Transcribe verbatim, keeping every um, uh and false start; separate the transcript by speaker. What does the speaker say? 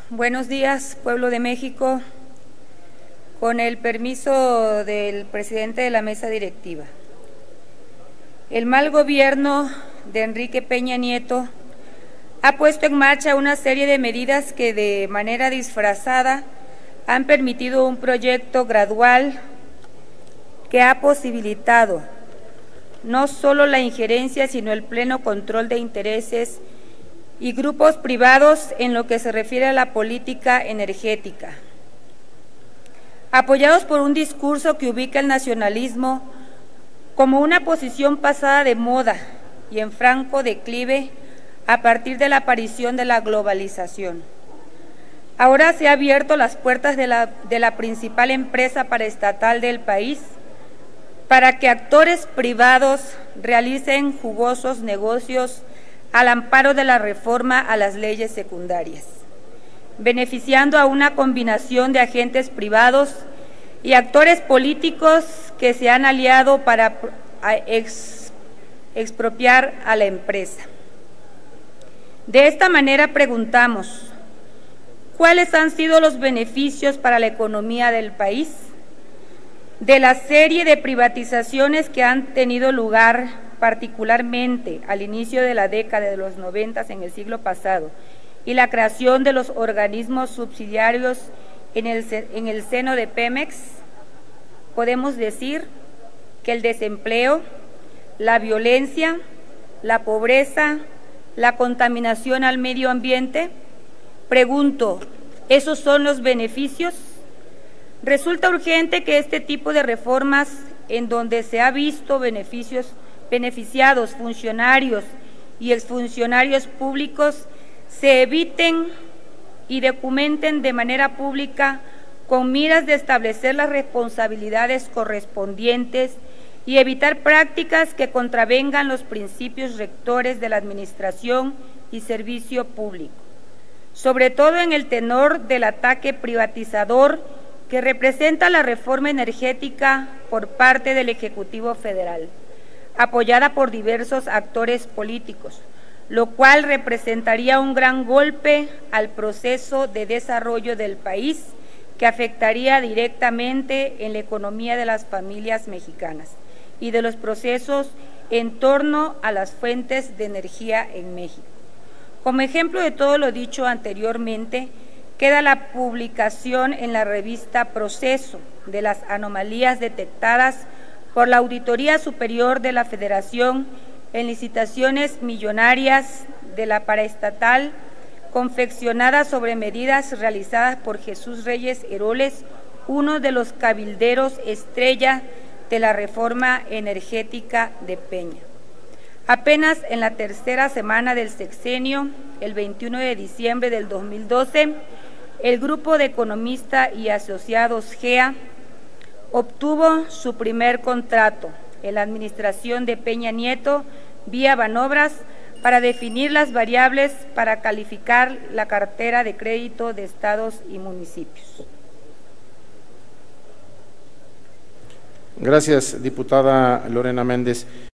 Speaker 1: Buenos días, pueblo de México. Con el permiso del presidente de la mesa directiva. El mal gobierno de Enrique Peña Nieto ha puesto en marcha una serie de medidas que de manera disfrazada han permitido un proyecto gradual que ha posibilitado no solo la injerencia, sino el pleno control de intereses y grupos privados en lo que se refiere a la política energética. Apoyados por un discurso que ubica el nacionalismo como una posición pasada de moda y en franco declive a partir de la aparición de la globalización. Ahora se han abierto las puertas de la, de la principal empresa paraestatal del país para que actores privados realicen jugosos negocios al amparo de la reforma a las leyes secundarias, beneficiando a una combinación de agentes privados y actores políticos que se han aliado para ex, expropiar a la empresa. De esta manera preguntamos, ¿cuáles han sido los beneficios para la economía del país de la serie de privatizaciones que han tenido lugar particularmente al inicio de la década de los noventas en el siglo pasado y la creación de los organismos subsidiarios en el, en el seno de Pemex? Podemos decir que el desempleo, la violencia, la pobreza, la contaminación al medio ambiente. Pregunto, ¿esos son los beneficios? Resulta urgente que este tipo de reformas, en donde se ha visto beneficios beneficiados funcionarios y exfuncionarios públicos, se eviten y documenten de manera pública con miras de establecer las responsabilidades correspondientes y evitar prácticas que contravengan los principios rectores de la administración y servicio público, sobre todo en el tenor del ataque privatizador que representa la reforma energética por parte del Ejecutivo Federal, apoyada por diversos actores políticos, lo cual representaría un gran golpe al proceso de desarrollo del país que afectaría directamente en la economía de las familias mexicanas y de los procesos en torno a las fuentes de energía en México. Como ejemplo de todo lo dicho anteriormente, queda la publicación en la revista Proceso de las anomalías detectadas por la Auditoría Superior de la Federación en licitaciones millonarias de la paraestatal confeccionadas sobre medidas realizadas por Jesús Reyes Heroles, uno de los cabilderos estrella de la reforma energética de Peña. Apenas en la tercera semana del sexenio, el veintiuno de diciembre del dos mil doce, el grupo de economistas y asociados G E A obtuvo su primer contrato en la administración de Peña Nieto vía Banobras para definir las variables para calificar la cartera de crédito de estados y municipios.
Speaker 2: Gracias, diputada Lorena Méndez.